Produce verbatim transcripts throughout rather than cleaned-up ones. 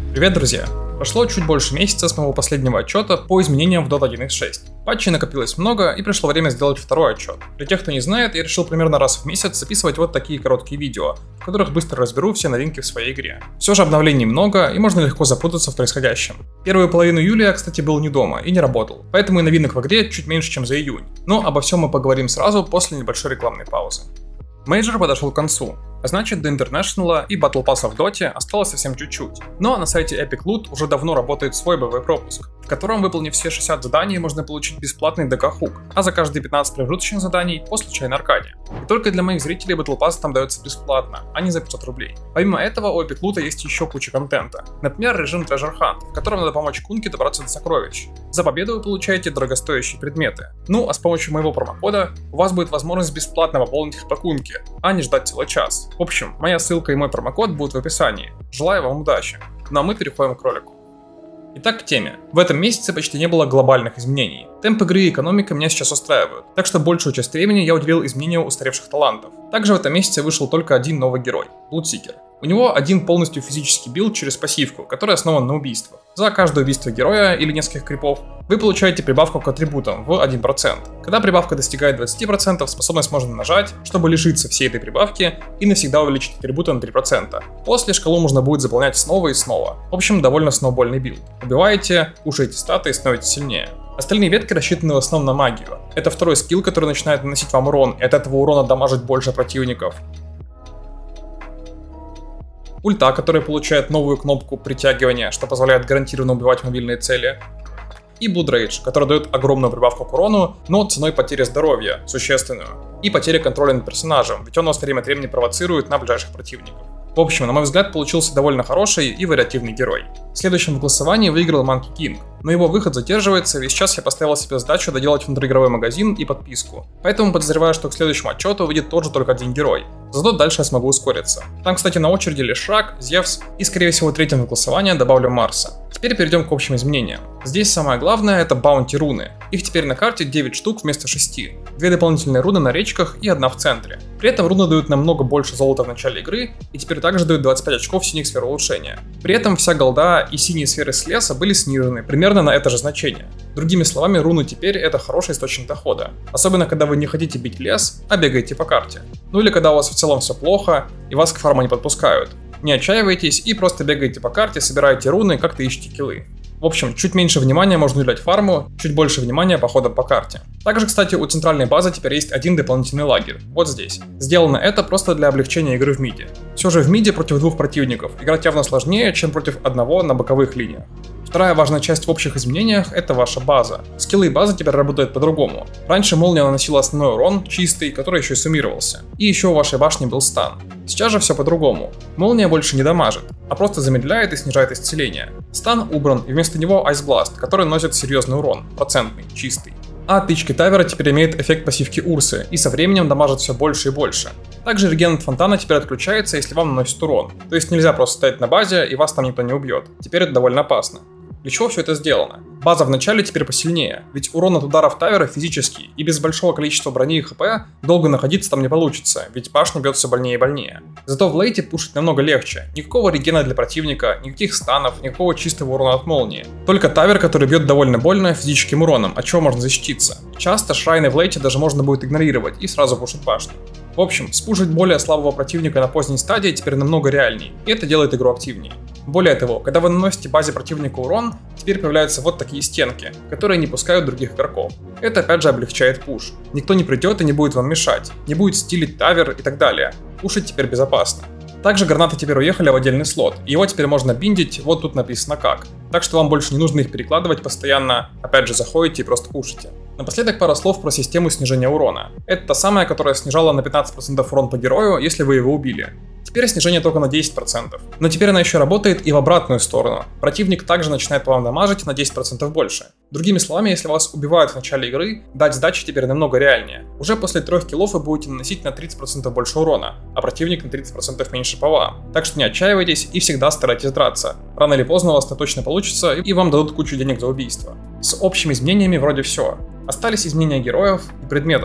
Привет, друзья! Прошло чуть больше месяца с моего последнего отчета по изменениям в Dota один точка шесть. Патчей накопилось много, и пришло время сделать второй отчет. Для тех, кто не знает, я решил примерно раз в месяц записывать вот такие короткие видео, в которых быстро разберу все новинки в своей игре. Все же обновлений много, и можно легко запутаться в происходящем. Первую половину июля я, кстати, был не дома и не работал, поэтому и новинок в игре чуть меньше, чем за июнь. Но обо всем мы поговорим сразу после небольшой рекламной паузы. Мейджор подошел к концу, а значит до Интернешнала и Battle Pass'а в Доте осталось совсем чуть-чуть. Но на сайте Epic Loot уже давно работает свой боевой пропуск, в котором, выполнив все шестьдесят заданий, можно получить бесплатный ДК-хук, а за каждые пятнадцать промежуточных заданий по случайной аркаде. И только для моих зрителей Battle Pass там дается бесплатно, а не за пятьсот рублей. Помимо этого у Epic Loot есть еще куча контента. Например, режим Treasure Hunt, в котором надо помочь Кунке добраться до сокровищ. За победу вы получаете дорогостоящие предметы. Ну а с помощью моего промокода у вас будет возможность бесплатно пополнить их по Кунке, а не ждать целый час. В общем, моя ссылка и мой промокод будут в описании. Желаю вам удачи. Ну а мы переходим к ролику. Итак, к теме. В этом месяце почти не было глобальных изменений. Темп игры и экономика меня сейчас устраивают, так что большую часть времени я уделил изменению устаревших талантов. Также в этом месяце вышел только один новый герой – Bloodseeker. У него один полностью физический билд через пассивку, который основан на убийствах. За каждое убийство героя или нескольких крипов вы получаете прибавку к атрибутам в один процент. Когда прибавка достигает двадцати процентов, способность можно нажать, чтобы лишиться всей этой прибавки и навсегда увеличить атрибуты на три процента. После шкалу можно будет заполнять снова и снова. В общем, довольно сноубольный билд. Убиваете, кушаете статы и становитесь сильнее. Остальные ветки рассчитаны в основном на магию. Это второй скилл, который начинает наносить вам урон, и от этого урона дамажить больше противников. Ульта, которая получает новую кнопку притягивания, что позволяет гарантированно убивать мобильные цели. И Blood Rage, который дает огромную прибавку к урону, но ценой потери здоровья, существенную. И потери контроля над персонажем, ведь он вас время от времени провоцирует на ближайших противников. В общем, на мой взгляд, получился довольно хороший и вариативный герой. Следующим в голосовании выиграл Monkey King, но его выход задерживается, и сейчас я поставил себе задачу доделать внутриигровой магазин и подписку. Поэтому подозреваю, что к следующему отчету выйдет тоже только один герой. Зато дальше я смогу ускориться. Там, кстати, на очереди Лешак, Зевс и, скорее всего, третьим в голосование добавлю Марса. Теперь перейдем к общим изменениям. Здесь самое главное — это баунти руны. Их теперь на карте девять штук вместо шести. Две дополнительные руны на речках и одна в центре. При этом руны дают намного больше золота в начале игры и теперь также дают двадцать пять очков синих сфер улучшения. При этом вся голда и синие сферы с леса были снижены примерно на это же значение. Другими словами, руны теперь это хороший источник дохода. Особенно когда вы не хотите бить лес, а бегаете по карте. Ну или когда у вас в целом все плохо и вас к фарму не подпускают. Не отчаивайтесь и просто бегаете по карте, собираете руны, как-то ищите киллы. В общем, чуть меньше внимания можно уделять фарму, чуть больше внимания походам по карте. Также, кстати, у центральной базы теперь есть один дополнительный лагерь, вот здесь. Сделано это просто для облегчения игры в миде. Все же в миде против двух противников играть явно сложнее, чем против одного на боковых линиях. Вторая важная часть в общих изменениях — это ваша база. Скиллы базы теперь работают по-другому. Раньше молния наносила основной урон, чистый, который еще и суммировался. И еще у вашей башни был стан. Сейчас же все по-другому. Молния больше не дамажит, а просто замедляет и снижает исцеление. Стан убран, и вместо него Ice Blast, который наносит серьезный урон, процентный, чистый. А тычки Тавера теперь имеет эффект пассивки Урсы, и со временем дамажит все больше и больше. Также реген от фонтана теперь отключается, если вам наносит урон. То есть нельзя просто стоять на базе, и вас там никто не убьет. Теперь это довольно опасно. Для чего все это сделано? База в начале теперь посильнее, ведь урон от ударов Тавера физический, и без большого количества брони и хп долго находиться там не получится, ведь башня бьет все больнее и больнее. Зато в лейте пушить намного легче, никакого регена для противника, никаких станов, никакого чистого урона от молнии. Только Тавер, который бьет довольно больно физическим уроном, от чего можно защититься. Часто шрайны в лейте даже можно будет игнорировать и сразу пушить башню. В общем, спушить более слабого противника на поздней стадии теперь намного реальней, и это делает игру активнее. Более того, когда вы наносите базе противника урон, теперь появляются вот такие стенки, которые не пускают других игроков. Это опять же облегчает пуш. Никто не придет и не будет вам мешать, не будет стилить тавер и так далее. Пушить теперь безопасно. Также гранаты теперь уехали в отдельный слот, и его теперь можно биндить, вот тут написано как. Так что вам больше не нужно их перекладывать постоянно, опять же заходите и просто пушите. Напоследок пара слов про систему снижения урона. Это та самая, которая снижала на пятнадцать процентов урон по герою, если вы его убили. Теперь снижение только на десять процентов. Но теперь она еще работает и в обратную сторону. Противник также начинает по вам дамажить на десять процентов больше. Другими словами, если вас убивают в начале игры, дать сдачи теперь намного реальнее. Уже после трех киллов вы будете наносить на тридцать процентов больше урона, а противник на тридцать процентов меньше по вам. Так что не отчаивайтесь и всегда старайтесь драться. Рано или поздно у вас это точно получится, и вам дадут кучу денег за убийство. С общими изменениями вроде все. Остались изменения героев и предметов.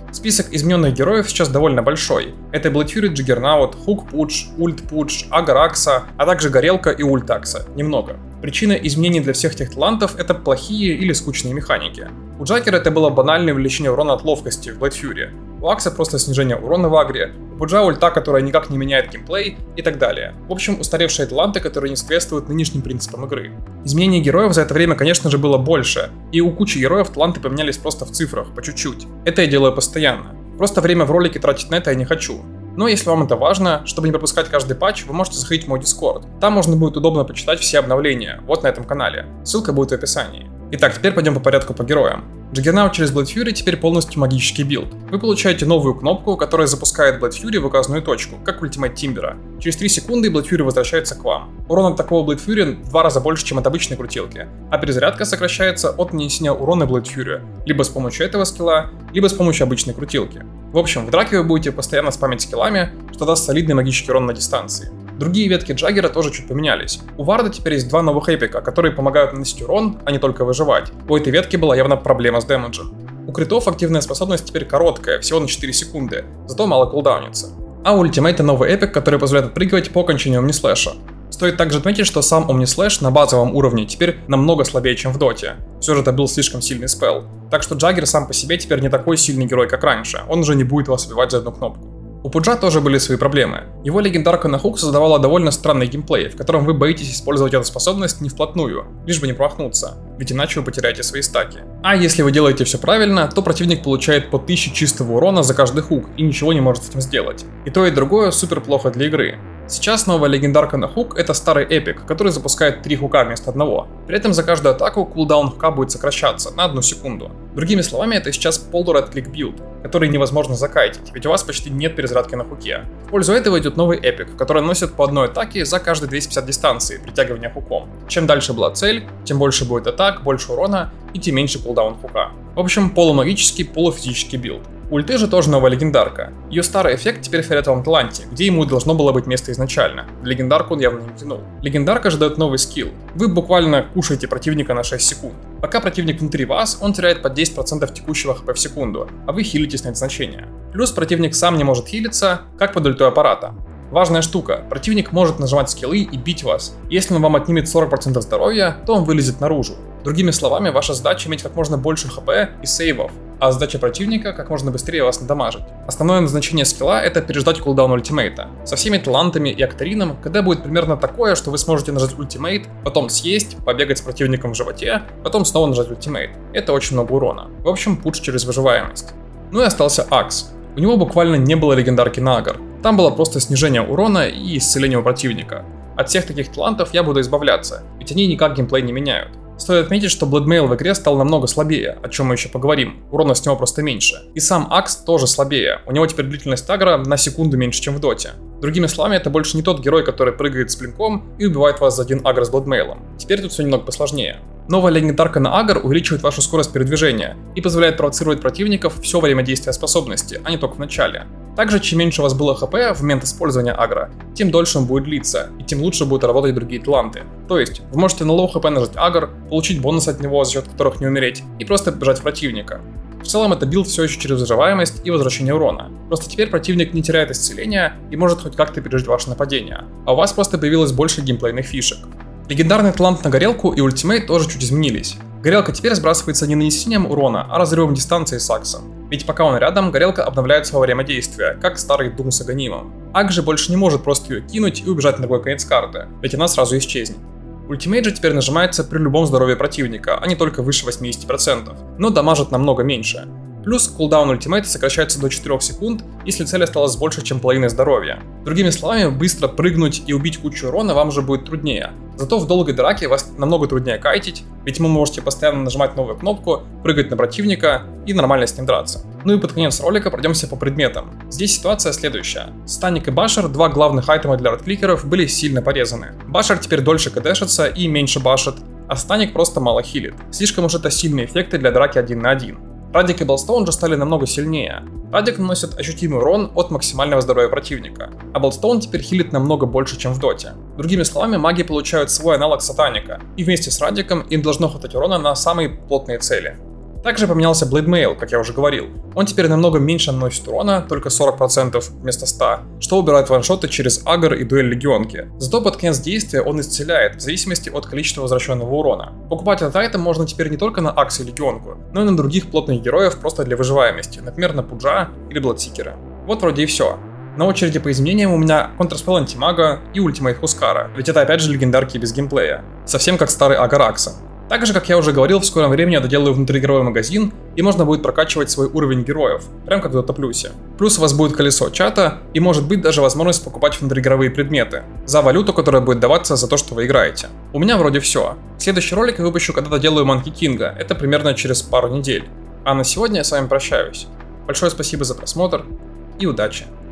Список измененных героев сейчас довольно большой. Это Blood Fury, Juggernaut, Hook Push, Ult Push, Агар Акса, а также Горелка и Ульт Акса. Немного. Причина изменений для всех этих талантов — это плохие или скучные механики. У Джаггера это было банальное увеличение урона от ловкости в Blood Fury. У Акса просто снижение урона в агре, у Пуджа ульта, которая никак не меняет геймплей и так далее. В общем, устаревшие таланты, которые не соответствуют нынешним принципам игры. Изменений героев за это время, конечно же, было больше, и у кучи героев таланты поменялись просто в цифрах, по чуть-чуть. Это я делаю постоянно. Просто время в ролике тратить на это я не хочу. Но если вам это важно, чтобы не пропускать каждый патч, вы можете заходить в мой Discord. Там можно будет удобно почитать все обновления, вот на этом канале. Ссылка будет в описании. Итак, теперь пойдем по порядку по героям. Juggernaut через Blood Fury теперь полностью магический билд. Вы получаете новую кнопку, которая запускает Blood Fury в указанную точку, как ультимейт Тимбера. Через три секунды Blood Fury возвращается к вам. Урон от такого Blood Fury в два раза больше, чем от обычной крутилки, а перезарядка сокращается от нанесения урона Blood Fury, либо с помощью этого скилла, либо с помощью обычной крутилки. В общем, в драке вы будете постоянно спамить скиллами, что даст солидный магический урон на дистанции. Другие ветки Джаггера тоже чуть поменялись. У Варда теперь есть два новых эпика, которые помогают наносить урон, а не только выживать. У этой ветки была явно проблема с дэмэджем. У критов активная способность теперь короткая, всего на четыре секунды, зато мало кулдаунится. А у ультимейта новый эпик, который позволяет отпрыгивать по окончанию Омнислэша. Стоит также отметить, что сам Омнислэш на базовом уровне теперь намного слабее, чем в доте. Все же это был слишком сильный спелл. Так что Джаггер сам по себе теперь не такой сильный герой, как раньше, он уже не будет вас убивать за одну кнопку. У Пуджа тоже были свои проблемы. Его легендарка на хук создавала довольно странный геймплей, в котором вы боитесь использовать эту способность не вплотную, лишь бы не промахнуться, ведь иначе вы потеряете свои стаки. А если вы делаете все правильно, то противник получает по тысяче чистого урона за каждый хук и ничего не может с этим сделать. И то и другое супер плохо для игры. Сейчас новая легендарка на хук — это старый эпик, который запускает три хука вместо одного. При этом за каждую атаку кулдаун хука будет сокращаться на одну секунду. Другими словами, это сейчас полуред клик билд, который невозможно закайтить, ведь у вас почти нет перезарядки на хуке. В пользу этого идет новый эпик, который наносит по одной атаке за каждые двести пятьдесят дистанции притягивания хуком. Чем дальше была цель, тем больше будет атак, больше урона и тем меньше кулдаун хука. В общем, полумагический, полуфизический билд. У ульты же тоже новая легендарка. Ее старый эффект теперь в фиолетовом таланте, где ему должно было быть место изначально. Легендарку он явно не тянул. Легендарка же дает новый скилл. Вы буквально кушаете противника на шесть секунд. Пока противник внутри вас, он теряет по десять процентов текущего хп в секунду, а вы хилитесь на это значение. Плюс противник сам не может хилиться, как под ультой аппарата. Важная штука, противник может нажимать скиллы и бить вас. Если он вам отнимет сорок процентов здоровья, то он вылезет наружу. Другими словами, ваша задача иметь как можно больше хп и сейвов, а задача противника как можно быстрее вас надамажить. Основное назначение скилла — это переждать кулдаун ультимейта. Со всеми талантами и акторином, когда будет примерно такое, что вы сможете нажать ультимейт, потом съесть, побегать с противником в животе, потом снова нажать ультимейт. Это очень много урона. В общем, пуш через выживаемость. Ну и остался Акс. У него буквально не было легендарки на агр. Там было просто снижение урона и исцеление у противника. От всех таких талантов я буду избавляться, ведь они никак геймплей не меняют. Стоит отметить, что Bloodmail в игре стал намного слабее, о чем мы еще поговорим, урона с него просто меньше. И сам Акс тоже слабее, у него теперь длительность агро на секунду меньше, чем в доте. Другими словами, это больше не тот герой, который прыгает с блинком и убивает вас за один агро с Bloodmail. Теперь тут все немного посложнее. Новая легендарка на агр увеличивает вашу скорость передвижения и позволяет провоцировать противников все время действия способности, а не только в начале. Также, чем меньше у вас было хп в момент использования агро, тем дольше он будет длиться, и тем лучше будут работать другие таланты. То есть, вы можете на лоу хп нажать агр, получить бонус от него, за счет которых не умереть, и просто бежать в противника. В целом это билд все еще через выживаемость и возвращение урона. Просто теперь противник не теряет исцеления и может хоть как-то пережить ваше нападение, а у вас просто появилось больше геймплейных фишек. Легендарный талант на горелку и ультимейт тоже чуть изменились. Горелка теперь сбрасывается не нанесением урона, а разрывом дистанции с Аксом. Ведь пока он рядом, горелка обновляется во время действия, как старый Дум с Аганимом. Ак же больше не может просто ее кинуть и убежать на другой конец карты, ведь она сразу исчезнет. Ультимейт же теперь нажимается при любом здоровье противника, а не только выше восьмидесяти процентов, но дамажит намного меньше. Плюс кулдаун ультимейта сокращается до четырёх секунд, если цель осталась больше, чем половиной здоровья. Другими словами, быстро прыгнуть и убить кучу урона вам же будет труднее. Зато в долгой драке вас намного труднее кайтить, ведь вы можете постоянно нажимать новую кнопку, прыгать на противника и нормально с ним драться. Ну и под конец ролика пройдемся по предметам. Здесь ситуация следующая. Станик и Башер, два главных айтема для редкликеров, были сильно порезаны. Башер теперь дольше кдэшится и меньше башит, а Станик просто мало хилит. Слишком уж это сильные эффекты для драки один на один. Радик и Балстоун же стали намного сильнее. Радик наносит ощутимый урон от максимального здоровья противника, а Балстоун теперь хилит намного больше, чем в доте. Другими словами, маги получают свой аналог Сатаника, и вместе с Радиком им должно хватать урона на самые плотные цели. Также поменялся Blade Mail, как я уже говорил. Он теперь намного меньше наносит урона, только сорок процентов вместо ста, что убирает ваншоты через Агр и дуэль легионки. Зато под конец действия он исцеляет, в зависимости от количества возвращенного урона. Покупать этот айтем можно теперь не только на Акс и легионку, но и на других плотных героев просто для выживаемости, например на Пуджа или Бладсикера. Вот вроде и все. На очереди по изменениям у меня Контрспелл Антимага и Ультимейт Хускара, ведь это опять же легендарки без геймплея. Совсем как старый Агр Акса. Также, как я уже говорил, в скором времени я доделаю внутриигровой магазин, и можно будет прокачивать свой уровень героев, прям как в Дота Плюсе. Плюс у вас будет колесо чата, и может быть даже возможность покупать внутриигровые предметы, за валюту, которая будет даваться за то, что вы играете. У меня вроде все. Следующий ролик я выпущу, когда доделаю Манки Кинга, это примерно через пару недель. А на сегодня я с вами прощаюсь. Большое спасибо за просмотр и удачи!